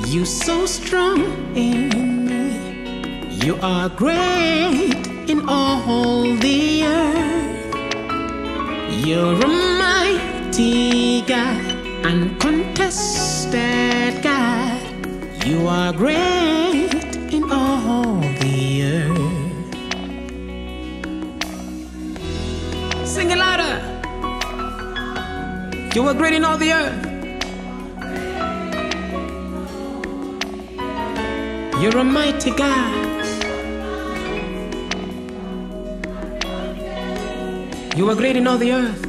You so strong in me. You are great in all the earth. You're a mighty God, uncontested God. You are great in all the earth. Sing it louder. You are great in all the earth. You're a mighty God. You are great in all the earth.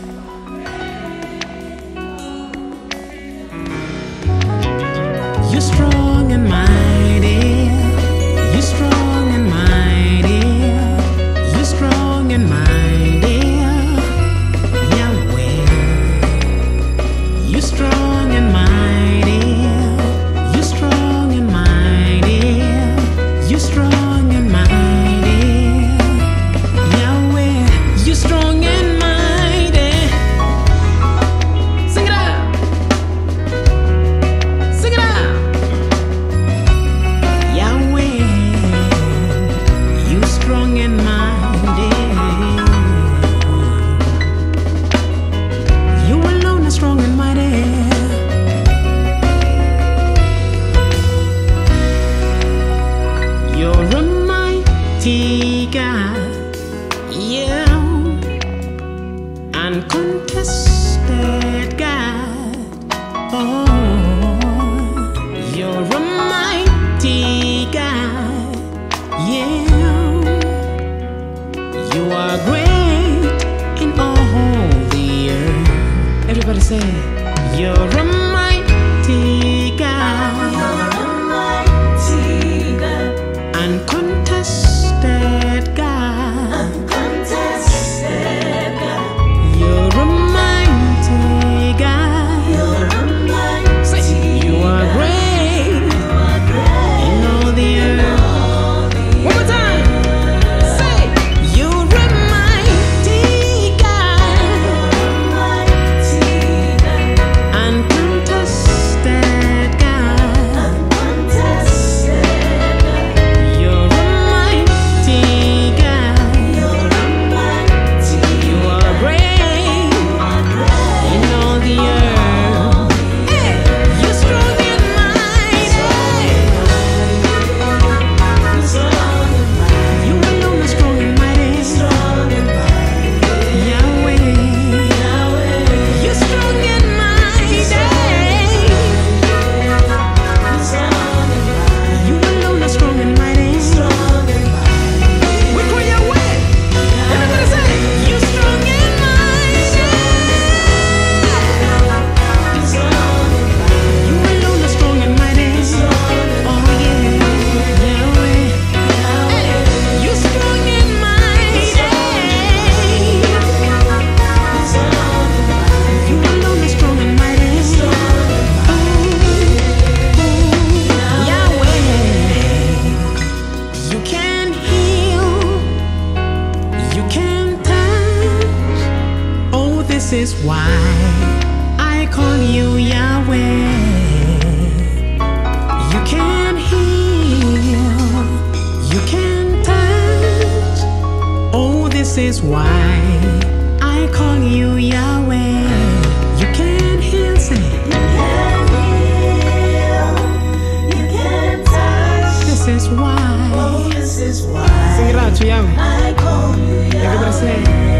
You're strong and mighty. You're strong and mighty. You're strong and mighty. Yahweh. You're strong and mighty. You're strong and mighty. You're strong and mighty. Yahweh. You're strong and mighty. Sing it out. Sing it out. Yahweh, you strong and mighty. You alone are strong and mighty. You're a mighty God, yeah, uncontested God. Oh, you're a mighty God, yeah. You are great in all the earth. Everybody say, you're a mighty God. You're a mighty God. Uncontested God. Uncontested God. You're a mighty God. You're a mighty. Say, you are great. You are great in all the earth. One more time. Say, you're a mighty God. You're a mighty God. Uncontested God. Uncontested God. You're a mighty God. You're a mighty. You are great. You are great in all the earth. Hey, you're strong and mighty. You alone are strong and mighty. Yahweh, you're strong and mighty. You alone are strong and mighty. We call Yahweh. Everybody say, you're strong and mighty. You alone are strong and mighty. Oh yeah, Yahweh. Hey, you're strong and mighty. You alone are strong and mighty. Yahweh, you can heal, you can touch. Oh, this is why I call you Yahweh. You can heal, you can touch. Oh, this is why I call you Yahweh. You can heal, say. You can heal, you can touch. This is why. Oh, this is why. Sing it out to Yahweh. I call you Yahweh. Everybody say.